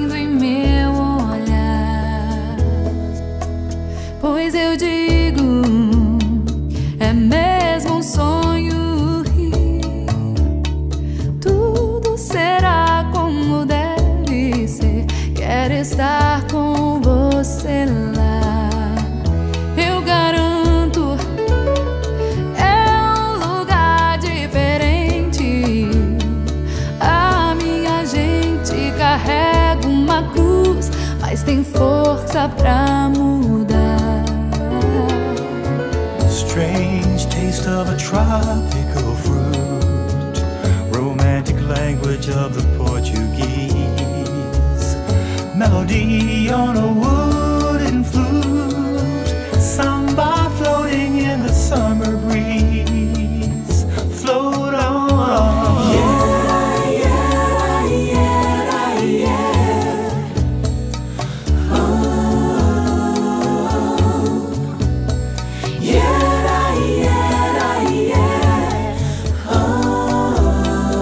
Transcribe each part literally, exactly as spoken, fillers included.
sorrindo em meu olhar. Pois eu digo, é mesmo um sonho rir. Tudo será como deve ser. Quero estar com você lá. Eu garanto, é um lugar diferente. A minha gente carrega uma cruz, mas tem força pra mudar. Strange taste of a tropical fruit, romantic language of the Portuguese, melody on a wooden flute, samba floating in the summer breeze. Float on, yeah, yeah, yeah, yeah. Oh, yeah, yeah, yeah. Oh,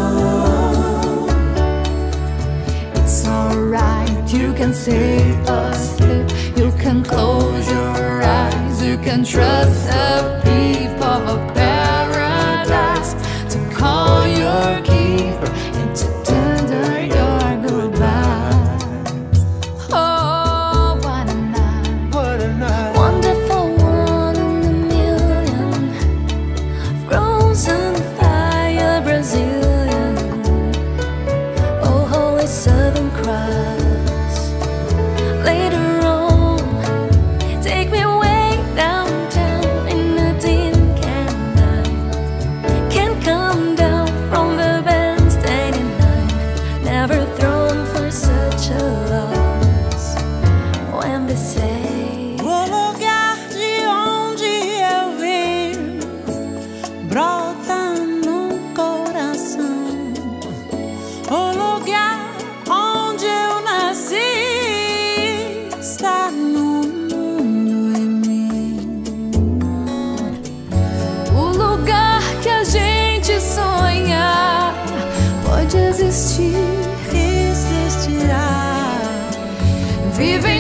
it's alright, you can stay asleep, you can close your eyes, you can trust the people of paradise to call your keeper and to tender your goodbyes. Oh, what a night, what a night. wonderful one in a million, frozen fire Brazilian, oh holy Southern Cross. Later on, take me way downtown in a tin can night. Can't come down from the bandstand in nine. Never thrown for such a loss. When they say, O lugar de onde eu vim brota no coração. O lugar onde eu nasci está no mundo em mim. o lugar que a gente sonha pode existir, Existirá vive